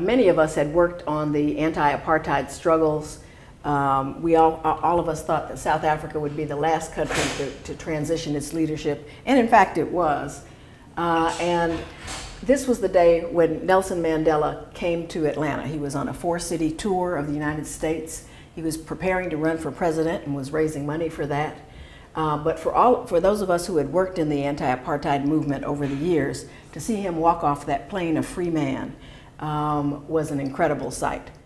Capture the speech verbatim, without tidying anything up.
Many of us had worked on the anti-apartheid struggles. Um, we all, all of us thought that South Africa would be the last country to, to transition its leadership, and in fact it was. Uh, and this was the day when Nelson Mandela came to Atlanta. He was on a four-city tour of the United States. He was preparing to run for president and was raising money for that. Uh, but for, all, for those of us who had worked in the anti-apartheid movement over the years, to see him walk off that plane a free man um, was an incredible sight.